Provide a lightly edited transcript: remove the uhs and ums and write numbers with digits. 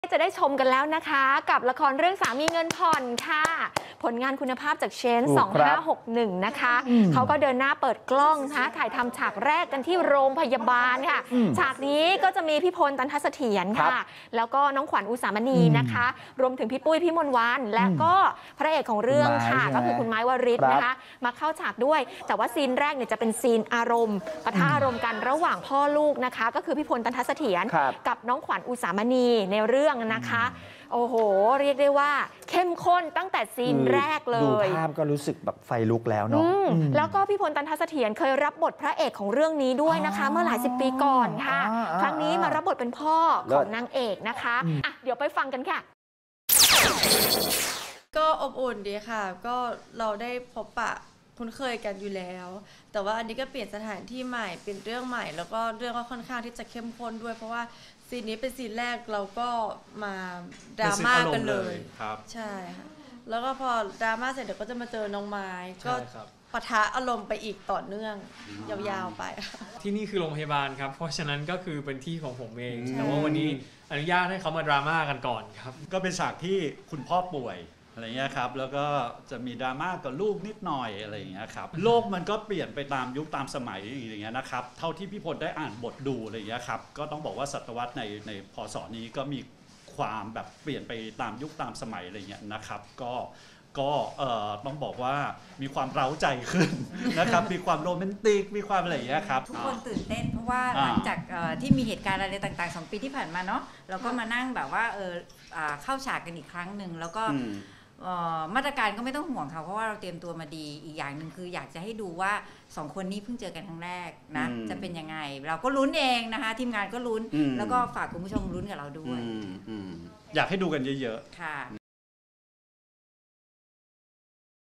จะได้ชมกันแล้วนะคะกับละครเรื่องสามีเงินผ่อนค่ะผลงานคุณภาพจากเชน2561นะคะเขาก็เดินหน้าเปิดกล้องนะถ่ายทำฉากแรกกันที่โรงพยาบาลค่ะฉากนี้ก็จะมีพี่พล ตันทัศเสถียรค่ะแล้วก็น้องขวัญอุสามณีนะคะรวมถึงพี่ปุ้ยพี่มนต์วันและก็พระเอกของเรื่องค่ะก็คือคุณไม้วริศนะคะมาเข้าฉากด้วยแต่ว่าซีนแรกเนี่ยจะเป็นซีนอารมณ์ปะทะอารมณ์กันระหว่างพ่อลูกนะคะก็คือพี่พล ตันทัศเสถียรกับน้องขวัญอุสามณีในเรื่องนะคะโอ้โหเรียกได้ว่าเข้มข้นตั้งแต่ซีนแรกเลยดูภาพก็รู้สึกแบบไฟลุกแล้วเนาะแล้วก็พี่พล ตันทัศเสถียรเคยรับบทพระเอกของเรื่องนี้ด้วยนะคะเมื่อหลายสิบปีก่อนค่ะครั้งนี้มารับบทเป็นพ่อของนางเอกนะคะอ่ะเดี๋ยวไปฟังกันค่ะก็อบอุ่นดีค่ะก็เราได้พบปะคุ้นเคยกันอยู่แล้วแต่ว่าอันนี้ก็เปลี่ยนสถานที่ใหม่เป็นเรื่องใหม่แล้วก็เรื่องก็ค่อนข้างที่จะเข้มข้นด้วยเพราะว่าซีนนี้เป็นซีนแรกเราก็มาดราม่ากันเลยครับใช่ค่ะแล้วก็พอดราม่าเสร็จเดี๋ยวก็จะมาเจอน้องไม้ก็ปะทะอารมณ์ไปอีกต่อเนื่องยาวๆไปที่นี่คือโรงพยาบาลครับเพราะฉะนั้นก็คือเป็นที่ของผมเองแต่ว่าวันนี้อนุญาตให้เขามาดราม่ากันก่อนครับก็เป็นฉากที่คุณพ่อป่วยอะไรเงี้ยครับแล้วก็จะมีดราม่ากับลูกนิดหน่อยอะไรอย่างเงี้ยครับโลกมันก็เปลี่ยนไปตามยุคตามสมัยอย่างเงี้ยนะครับเท่าที่พี่พลได้อ่านบทดูอะไรเงี้ยครับก็ต้องบอกว่าศตวรรษในพ.ศ.นี้ก็มีความแบบเปลี่ยนไปตามยุคตามสมัยอะไรเงี้ยนะครับก็ต้องบอกว่ามีความเร้าใจขึ้นนะครับมีความโรแมนติกมีความอะไรอย่างเงี้ยครับทุกคนตื่นเต้นเพราะว่าหลังจากที่มีเหตุการณ์อะไรต่างๆ2 ปีที่ผ่านมาเนาะเราก็มานั่งแบบว่าเข้าฉากกันอีกครั้งหนึ่งแล้วก็มาตรการก็ไม่ต้องห่วงค่ะเพราะว่าเราเตรียมตัวมาดีอีกอย่างหนึ่งคืออยากจะให้ดูว่า2 คนนี้เพิ่งเจอกันครั้งแรกนะจะเป็นยังไงเราก็ลุ้นเองนะคะทีมงานก็ลุ้นแล้วก็ฝากคุณผู้ชมลุ้นกับเราด้วยอยากให้ดูกันเยอะๆค่ะ